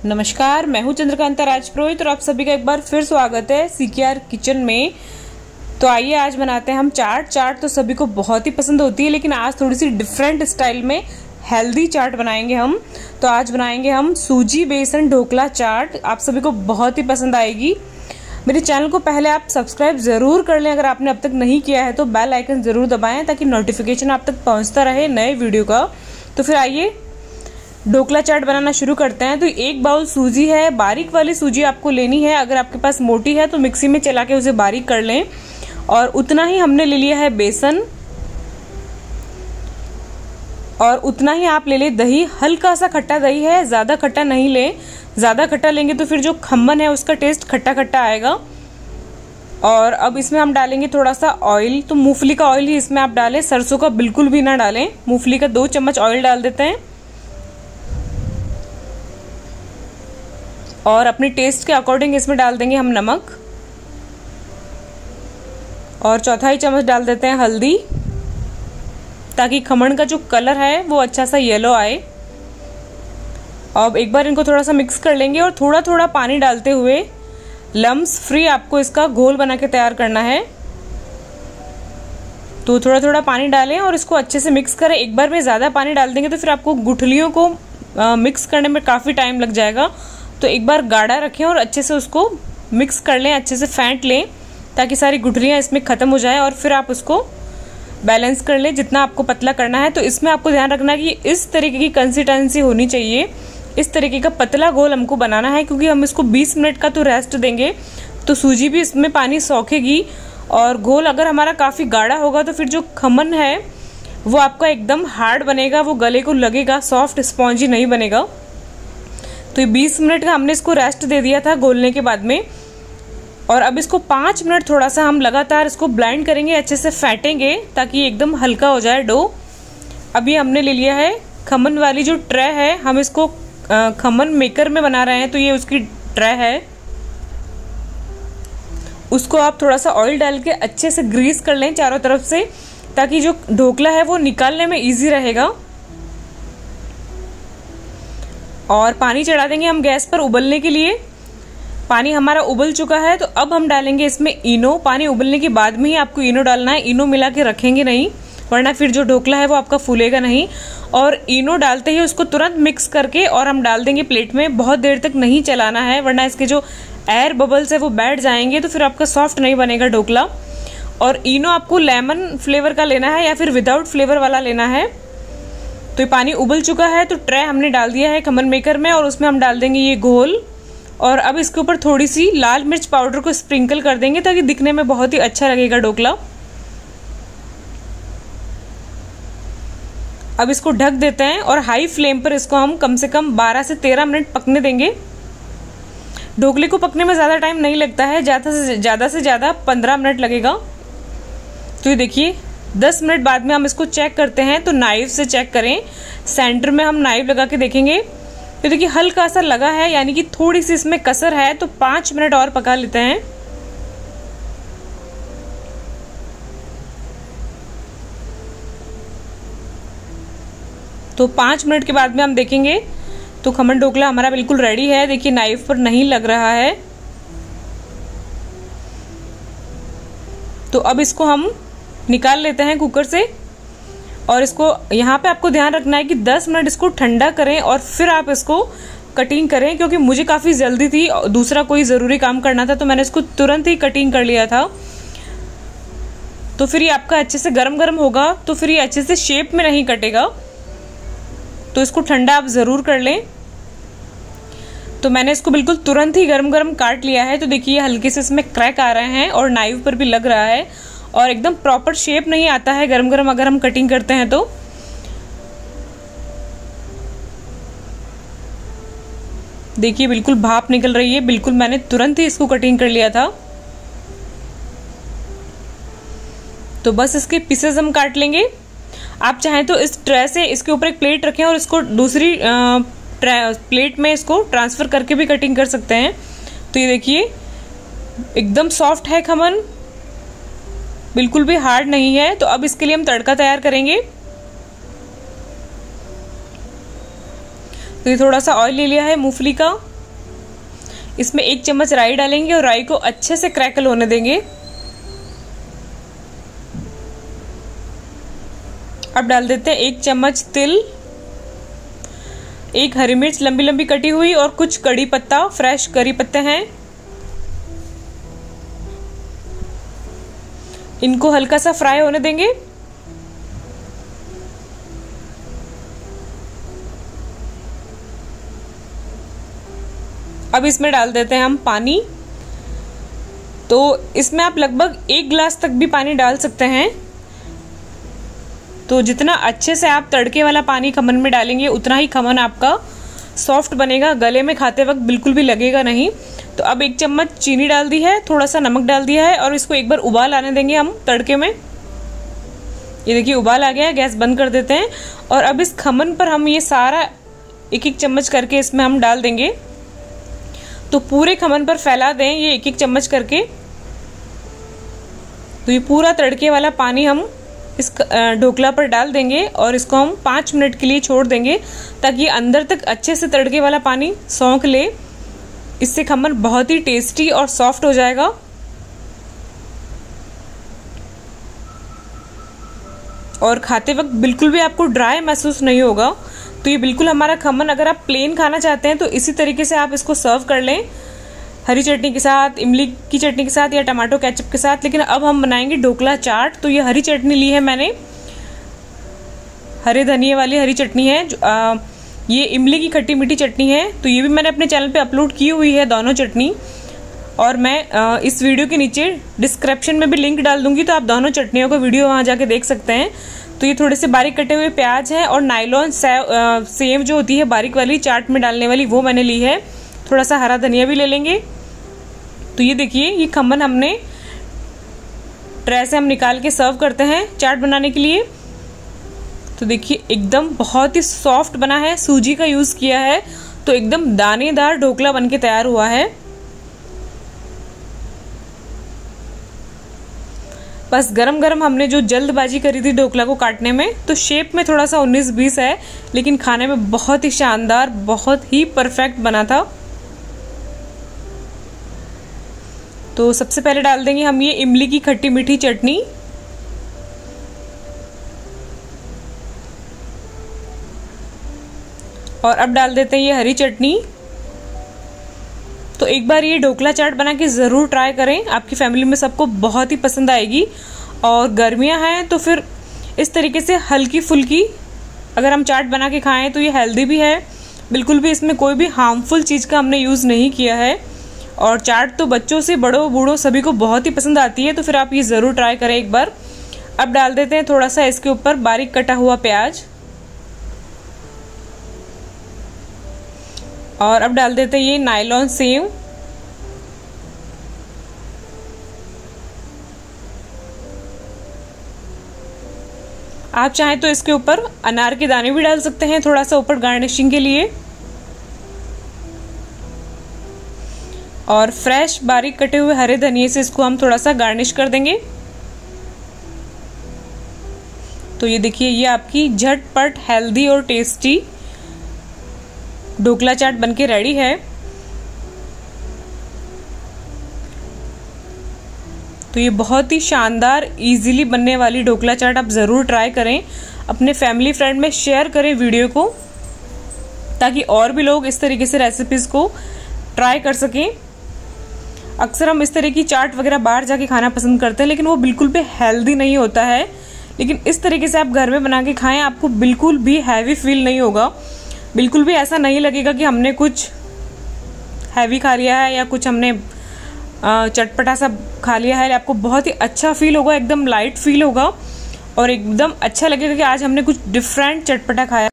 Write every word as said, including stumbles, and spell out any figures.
नमस्कार, मैं हूं चंद्रकांता राजपुरोहित और आप सभी का एक बार फिर स्वागत है सीकेआर किचन में। तो आइए आज बनाते हैं हम चाट। चाट तो सभी को बहुत ही पसंद होती है, लेकिन आज थोड़ी सी डिफरेंट स्टाइल में हेल्दी चाट बनाएंगे हम। तो आज बनाएंगे हम सूजी बेसन ढोकला चाट। आप सभी को बहुत ही पसंद आएगी। मेरे चैनल को पहले आप सब्सक्राइब ज़रूर कर लें, अगर आपने अब तक नहीं किया है तो बेल आइकन ज़रूर दबाएं ताकि नोटिफिकेशन आप तक पहुंचता रहे नए वीडियो का। तो फिर आइए ढोकला चाट बनाना शुरू करते हैं। तो एक बाउल सूजी है, बारीक वाली सूजी आपको लेनी है। अगर आपके पास मोटी है तो मिक्सी में चला के उसे बारीक कर लें। और उतना ही हमने ले लिया है बेसन, और उतना ही आप ले लें दही। हल्का सा खट्टा दही है, ज़्यादा खट्टा नहीं लें। ज़्यादा खट्टा लेंगे तो फिर जो खम्मन है उसका टेस्ट खट्टा खट्टा आएगा। और अब इसमें हम डालेंगे थोड़ा सा ऑयल। तो मूंगफली का ऑयल ही इसमें आप डालें, सरसों का बिल्कुल भी ना डालें। मूंगफली का दो चम्मच ऑयल डाल देते हैं, और अपने टेस्ट के अकॉर्डिंग इसमें डाल देंगे हम नमक, और चौथाई चम्मच डाल देते हैं हल्दी, ताकि खमण का जो कलर है वो अच्छा सा येलो आए। अब एक बार इनको थोड़ा सा मिक्स कर लेंगे, और थोड़ा थोड़ा पानी डालते हुए लम्स फ्री आपको इसका घोल बना के तैयार करना है। तो थोड़ा थोड़ा पानी डालें और इसको अच्छे से मिक्स करें। एक बार में ज़्यादा पानी डाल देंगे तो फिर आपको गुठलियों को आ, मिक्स करने में काफ़ी टाइम लग जाएगा। तो एक बार गाढ़ा रखें और अच्छे से उसको मिक्स कर लें, अच्छे से फेंट लें ताकि सारी गुठलियाँ इसमें ख़त्म हो जाए। और फिर आप उसको बैलेंस कर लें जितना आपको पतला करना है। तो इसमें आपको ध्यान रखना है कि इस तरीके की कंसिस्टेंसी होनी चाहिए। इस तरीके का पतला घोल हमको बनाना है, क्योंकि हम इसको बीस मिनट का तो रेस्ट देंगे, तो सूजी भी इसमें पानी सोखेगी। और घोल अगर हमारा काफ़ी गाढ़ा होगा तो फिर जो खमन है वो आपका एकदम हार्ड बनेगा, वो गले को लगेगा, सॉफ्ट स्पॉन्जी नहीं बनेगा। तो ये बीस मिनट का हमने इसको रेस्ट दे दिया था घोलने के बाद में। और अब इसको पाँच मिनट थोड़ा सा हम लगातार इसको ब्लेंड करेंगे, अच्छे से फेंटेंगे ताकि एकदम हल्का हो जाए डो। अभी हमने ले लिया है खमन वाली जो ट्रे है, हम इसको खमन मेकर में बना रहे हैं, तो ये उसकी ट्रे है। उसको आप थोड़ा सा ऑयल डाल के अच्छे से ग्रीस कर लें चारों तरफ से, ताकि जो ढोकला है वो निकालने में ईजी रहेगा। और पानी चढ़ा देंगे हम गैस पर उबलने के लिए। पानी हमारा उबल चुका है, तो अब हम डालेंगे इसमें इनो। पानी उबलने के बाद में ही आपको इनो डालना है, इनो मिला के रखेंगे नहीं, वरना फिर जो ढोकला है वो आपका फूलेगा नहीं। और इनो डालते ही उसको तुरंत मिक्स करके और हम डाल देंगे प्लेट में। बहुत देर तक नहीं चलाना है, वरना इसके जो एयर बबल्स है वो बैठ जाएंगे, तो फिर आपका सॉफ्ट नहीं बनेगा ढोकला। और इनो आपको लेमन फ्लेवर का लेना है या फिर विदाउट फ्लेवर वाला लेना है। तो ये पानी उबल चुका है, तो ट्रे हमने डाल दिया है खमन मेकर में, और उसमें हम डाल देंगे ये घोल। और अब इसके ऊपर थोड़ी सी लाल मिर्च पाउडर को स्प्रिंकल कर देंगे, ताकि दिखने में बहुत ही अच्छा लगेगा ढोकला। अब इसको ढक देते हैं, और हाई फ्लेम पर इसको हम कम से कम बारह से तेरह मिनट पकने देंगे। ढोकले को पकने में ज़्यादा टाइम नहीं लगता है, ज़्यादा से ज़्यादा से ज़्यादा पंद्रह मिनट लगेगा। तो ये देखिए दस मिनट बाद में हम इसको चेक करते हैं, तो नाइफ से चेक करें। सेंटर में हम नाइफ लगा के देखेंगे, तो देखिए हल्का सा लगा है, यानी कि थोड़ी सी इसमें कसर है। तो पाँच मिनट और पका लेते हैं। तो पाँच मिनट के बाद में हम देखेंगे तो खमन ढोकला हमारा बिल्कुल रेडी है। देखिए नाइफ पर नहीं लग रहा है। तो अब इसको हम निकाल लेते हैं कुकर से, और इसको यहाँ पे आपको ध्यान रखना है कि दस मिनट इसको ठंडा करें और फिर आप इसको कटिंग करें। क्योंकि मुझे काफ़ी जल्दी थी, दूसरा कोई ज़रूरी काम करना था, तो मैंने इसको तुरंत ही कटिंग कर लिया था। तो फिर ये आपका अच्छे से गरम गरम होगा, तो फिर ये अच्छे से शेप में नहीं कटेगा। तो इसको ठंडा आप ज़रूर कर लें। तो मैंने इसको बिल्कुल तुरंत ही गरम गरम काट लिया है। तो देखिए हल्के से इसमें क्रैक आ रहे हैं और नाइफ पर भी लग रहा है, और एकदम प्रॉपर शेप नहीं आता है गरम गरम अगर हम कटिंग करते हैं तो। देखिए बिल्कुल भाप निकल रही है, बिल्कुल मैंने तुरंत ही इसको कटिंग कर लिया था। तो बस इसके पीसेस हम काट लेंगे। आप चाहें तो इस ट्रे से इसके ऊपर एक प्लेट रखें और इसको दूसरी प्लेट में इसको ट्रांसफ़र करके भी कटिंग कर सकते हैं। तो ये देखिए एकदम सॉफ्ट है खमन, बिल्कुल भी हार्ड नहीं है। तो अब इसके लिए हम तड़का तैयार करेंगे। तो ये थोड़ा सा ऑयल ले लिया है मूंगफली का, इसमें एक चम्मच राई डालेंगे और राई को अच्छे से क्रैकल होने देंगे। अब डाल देते हैं एक चम्मच तिल, एक हरी मिर्च लंबी लंबी कटी हुई और कुछ कड़ी पत्ता, फ्रेश करी पत्ते हैं। इनको हल्का सा फ्राई होने देंगे। अब इसमें डाल देते हैं हम पानी। तो इसमें आप लगभग एक गिलास तक भी पानी डाल सकते हैं। तो जितना अच्छे से आप तड़के वाला पानी खमन में डालेंगे उतना ही खमन आपका सॉफ्ट बनेगा, गले में खाते वक्त बिल्कुल भी लगेगा नहीं। तो अब एक चम्मच चीनी डाल दी है, थोड़ा सा नमक डाल दिया है और इसको एक बार उबाल आने देंगे हम तड़के में। ये देखिए उबाल आ गया है, गैस बंद कर देते हैं। और अब इस खमन पर हम ये सारा एक एक चम्मच करके इसमें हम डाल देंगे। तो पूरे खमन पर फैला दें ये एक एक चम्मच करके। तो ये पूरा तड़के वाला पानी हम इस ढोकला पर डाल देंगे और इसको हम पाँच मिनट के लिए छोड़ देंगे ताकि ये अंदर तक अच्छे से तड़के वाला पानी सोख ले। इससे खमन बहुत ही टेस्टी और सॉफ्ट हो जाएगा। और खाते वक्त बिल्कुल भी आपको ड्राई महसूस नहीं होगा। तो ये बिल्कुल हमारा खमन, अगर आप प्लेन खाना चाहते हैं तो इसी तरीके से आप इसको सर्व कर लें, हरी चटनी के साथ, इमली की चटनी के साथ या टमाटो केचप के साथ। लेकिन अब हम बनाएंगे ढोकला चाट। तो ये हरी चटनी ली है मैंने, हरे धनिए वाली हरी चटनी है। जो, आ, ये इमली की खट्टी मीठी चटनी है। तो ये भी मैंने अपने चैनल पे अपलोड की हुई है दोनों चटनी, और मैं आ, इस वीडियो के नीचे डिस्क्रिप्शन में भी लिंक डाल दूंगी, तो आप दोनों चटनियों का वीडियो वहाँ जाके देख सकते हैं। तो ये थोड़े से बारीक कटे हुए प्याज हैं और नायलॉन सेव जो होती है बारीक वाली चाट में डालने वाली, वो मैंने ली है। थोड़ा सा हरा धनिया भी ले लेंगे। तो ये देखिए ये खमन हमने ट्रे से हम निकाल के सर्व करते हैं चाट बनाने के लिए। तो देखिए एकदम बहुत ही सॉफ्ट बना है, सूजी का यूज किया है, तो एकदम दानेदार ढोकला बनके तैयार हुआ है। बस गरम गरम हमने जो जल्दबाजी करी थी ढोकला को काटने में, तो शेप में थोड़ा सा उन्नीस बीस है, लेकिन खाने में बहुत ही शानदार, बहुत ही परफेक्ट बना था। तो सबसे पहले डाल देंगे हम ये इमली की खट्टी मीठी चटनी। और अब डाल देते हैं ये हरी चटनी। तो एक बार ये ढोकला चाट बना के ज़रूर ट्राई करें, आपकी फैमिली में सबको बहुत ही पसंद आएगी। और गर्मियां हैं तो फिर इस तरीके से हल्की फुल्की अगर हम चाट बना के खाएं तो ये हेल्दी भी है, बिल्कुल भी इसमें कोई भी हार्मफुल चीज़ का हमने यूज़ नहीं किया है। और चाट तो बच्चों से बड़ों बूढ़ों सभी को बहुत ही पसंद आती है, तो फिर आप ये ज़रूर ट्राई करें एक बार। अब डाल देते हैं थोड़ा सा इसके ऊपर बारीक कटा हुआ प्याज, और अब डाल देते हैं ये नायलॉन सेव। आप चाहें तो इसके ऊपर अनार के दाने भी डाल सकते हैं थोड़ा सा ऊपर गार्निशिंग के लिए। और फ्रेश बारीक कटे हुए हरे धनिए से इसको हम थोड़ा सा गार्निश कर देंगे। तो ये देखिए ये आपकी झटपट हेल्दी और टेस्टी ढोकला चाट बनके रेडी है। तो ये बहुत ही शानदार इजीली बनने वाली ढोकला चाट आप ज़रूर ट्राई करें, अपने फैमिली फ्रेंड में शेयर करें वीडियो को, ताकि और भी लोग इस तरीके से रेसिपीज़ को ट्राई कर सकें। अक्सर हम इस तरह की चाट वगैरह बाहर जाके खाना पसंद करते हैं, लेकिन वो बिल्कुल भी हेल्दी नहीं होता है। लेकिन इस तरीके से आप घर में बना के खाएं, आपको बिल्कुल भी हैवी फील नहीं होगा, बिल्कुल भी ऐसा नहीं लगेगा कि हमने कुछ हैवी खा लिया है या कुछ हमने चटपटा सा खा लिया है। आपको बहुत ही अच्छा फील होगा, एकदम लाइट फील होगा और एकदम अच्छा लगेगा कि आज हमने कुछ डिफरेंट चटपटा खाया।